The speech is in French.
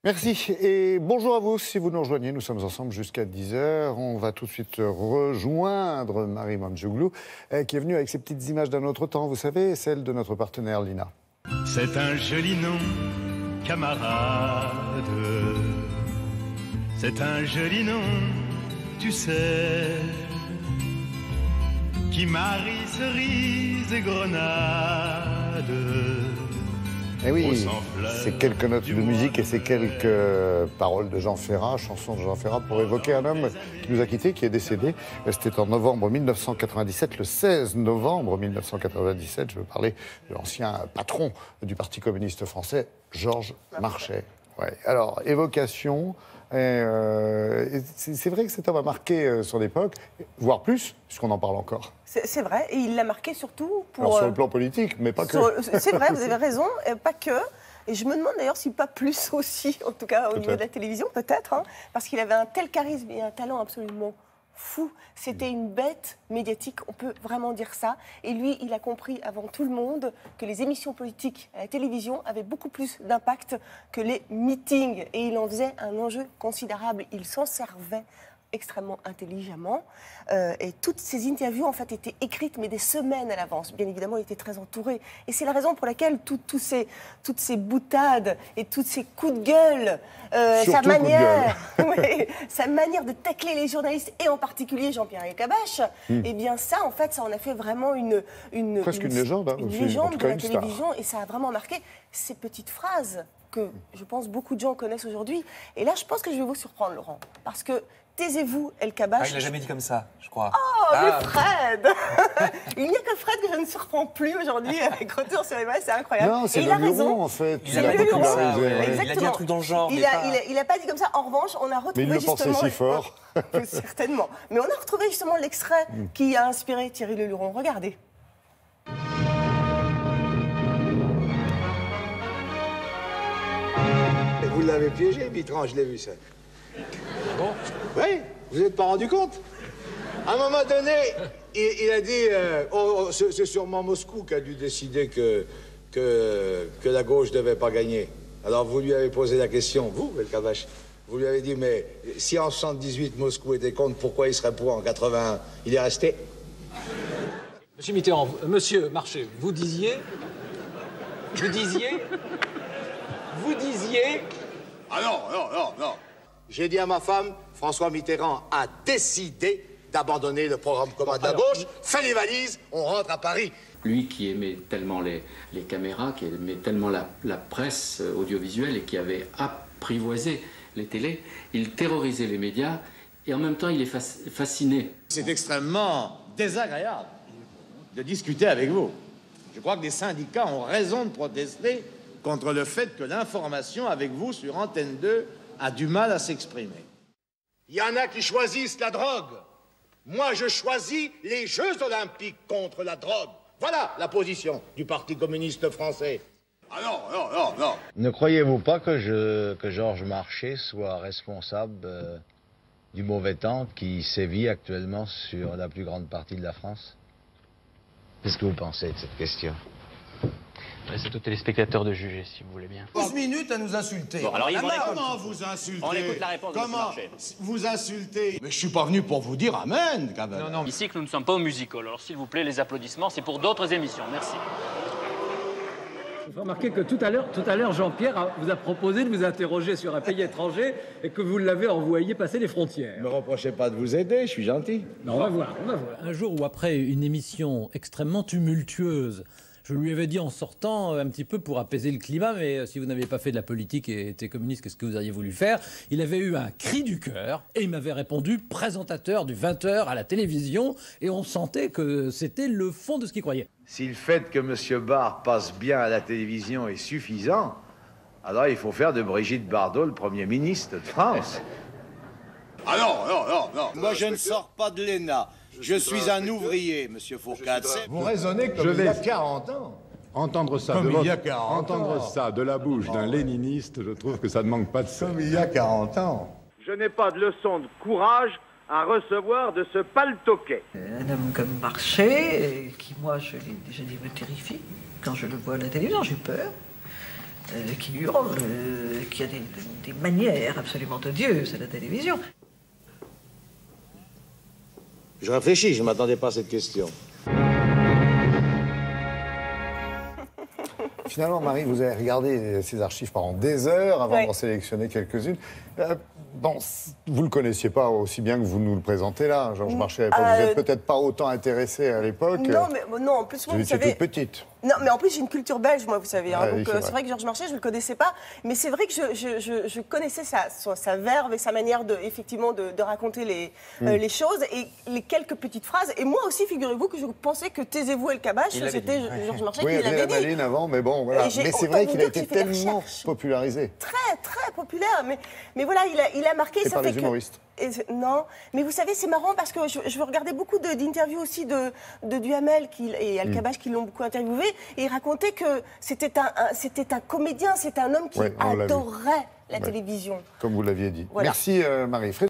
Merci et bonjour à vous si vous nous rejoignez. Nous sommes ensemble jusqu'à 10h. On va tout de suite rejoindre Marie Mandjouglou qui est venue avec ces petites images d'un autre temps, vous savez, celle de notre partenaire Lina. C'est un joli nom, camarade. C'est un joli nom, tu sais, qui marie cerises et grenades. Eh oui, c'est quelques notes de musique et c'est quelques paroles de Jean Ferrat, chansons de Jean Ferrat pour évoquer un homme qui nous a quittés, qui est décédé. C'était en novembre 1997, le 16 novembre 1997. Je veux parler de l'ancien patron du Parti communiste français, Georges Marchais. Ouais. Alors, évocation. C'est vrai que cet homme a marqué son époque, voire plus, puisqu'on en parle encore. C'est vrai, et il l'a marqué surtout pour... Alors, sur le plan politique, mais pas que. C'est vrai, vous avez raison, pas que. Et je me demande d'ailleurs si pas plus aussi, en tout cas au niveau de la télévision, peut-être, hein, parce qu'il avait un tel charisme et un talent absolument fou. C'était une bête médiatique, on peut vraiment dire ça. Et lui, il a compris avant tout le monde que les émissions politiques à la télévision avaient beaucoup plus d'impact que les meetings. Et il en faisait un enjeu considérable. Il s'en servait extrêmement intelligemment. Et toutes ces interviews, en fait, étaient écrites, mais des semaines à l'avance. Bien évidemment, il était très entouré. Et c'est la raison pour laquelle toutes ces boutades et tous ces coups de gueule, sa manière de tacler les journalistes, et en particulier Jean-Pierre Elkabbach, eh bien ça, en fait, ça en a fait vraiment presque une légende, hein, une aussi, légende de la une star. télévision. Et ça a vraiment marqué ces petites phrases que je pense beaucoup de gens connaissent aujourd'hui. Et là, je pense que je vais vous surprendre, Laurent, parce que taisez-vous, Elkabbach. Ah, il l'a jamais dit comme ça, je crois. Oh, mais Fred Il n'y a que Fred que je ne surprends plus aujourd'hui avec Retour sur les Mailles, c'est incroyable. Non, c'est il a le raison. Luron, en fait. Il a dit comme ça, ouais. Exactement. Il a dit un truc dans le genre. Il n'a pas dit comme ça. En revanche, on a retrouvé Mais il le justement... pensait si fort. Certainement. Mais on a retrouvé justement l'extrait qui a inspiré Thierry Le Luron. Regardez. Vous l'avez piégé, Mitterrand, je l'ai vu ça. Bon. Oui, vous n'êtes pas rendu compte? À un moment donné, il a dit, c'est sûrement Moscou qui a dû décider que la gauche ne devait pas gagner. Alors vous lui avez posé la question, vous, Elkabbach, vous lui avez dit, mais si en 78 Moscou était contre, pourquoi il serait pour en 81? Il est resté. Monsieur Mitterrand, monsieur Marchais, vous disiez... Ah non. J'ai dit à ma femme, François Mitterrand a décidé d'abandonner le programme commun de la gauche, fait les valises, on rentre à Paris. Lui qui aimait tellement les caméras, qui aimait tellement la presse audiovisuelle et qui avait apprivoisé les télés, il terrorisait les médias et en même temps il est fasciné. C'est extrêmement désagréable de discuter avec vous. Je crois que les syndicats ont raison de protester contre le fait que l'information avec vous sur Antenne 2 a du mal à s'exprimer. Il y en a qui choisissent la drogue. Moi, je choisis les Jeux Olympiques contre la drogue. Voilà la position du Parti communiste français. Ah non. Ne croyez-vous pas que Georges Marchais soit responsable du mauvais temps qui sévit actuellement sur la plus grande partie de la France? Qu'est-ce que vous pensez de cette question? C'est aux téléspectateurs de juger, si vous voulez bien. 12 minutes à nous insulter. Bon, alors, Comment vous insultez? On écoute la réponse de M. Comment Marchais. vous insultez? Mais je suis pas venu pour vous dire amen, quand même. Non. Ici que nous ne sommes pas au musical. Alors, s'il vous plaît, les applaudissements, c'est pour d'autres émissions. Merci. Il faut remarquer que tout à l'heure, Jean-Pierre vous a proposé de vous interroger sur un pays étranger et que vous l'avez envoyé passer les frontières. Ne me reprochez pas de vous aider, je suis gentil. Non, on va voir. Un jour où, après une émission extrêmement tumultueuse, je lui avais dit en sortant un petit peu pour apaiser le climat, mais si vous n'aviez pas fait de la politique et été communiste, qu'est-ce que vous auriez voulu faire? Il avait eu un cri du cœur et il m'avait répondu présentateur du 20h à la télévision et on sentait que c'était le fond de ce qu'il croyait. Si le fait que M. Barre passe bien à la télévision est suffisant, alors il faut faire de Brigitte Bardot le Premier ministre de France. Ah non. Moi, je ne sors pas de l'ENA. Je suis un ouvrier, monsieur Fourcade. Vous raisonnez comme il y a 40 ans. Entendre ça, de la bouche d'un léniniste, je trouve que ça ne manque pas de ça. Comme il y a 40 ans. Je n'ai pas de leçon de courage à recevoir de ce paltoquet. Un homme comme Marchais, qui moi, je l'ai déjà dit, me terrifie. Quand je le vois à la télévision, j'ai peur. qui hurle, qui a des manières absolument odieuses à la télévision. Je réfléchis, je ne m'attendais pas à cette question. Finalement, Marie, vous avez regardé ces archives pendant des heures avant d'en sélectionner quelques-unes. Bon, vous ne le connaissiez pas aussi bien que vous nous le présentez là, Georges Marchais. Vous n'êtes peut-être pas autant intéressé à l'époque. Non, mais non, en plus, moi, vous savez... toute petite. Non, mais en plus, j'ai une culture belge, moi, vous savez. Hein, Ah, donc, oui, c'est vrai que Georges Marchais, je ne le connaissais pas. Mais c'est vrai que je connaissais sa verve et sa manière, effectivement, de raconter les choses et les quelques petites phrases. Et moi aussi, figurez-vous que je pensais que Taisez-vous El Kabbach, c'était Georges Marchais qui l'avait dit. Oui, il y avait la Maline avant, mais bon, voilà. Mais c'est vrai qu'il a été tellement popularisé. Très, très populaire. Mais voilà, il a marqué... C'est par les humoristes. Non, mais vous savez, c'est marrant parce que je regardais beaucoup d'interviews aussi de Duhamel et El Kabbach qui l'ont beaucoup interviewé, et il racontait que c'était un comédien, c'était un homme qui adorait la télévision. Comme vous l'aviez dit. Voilà. Merci Marie.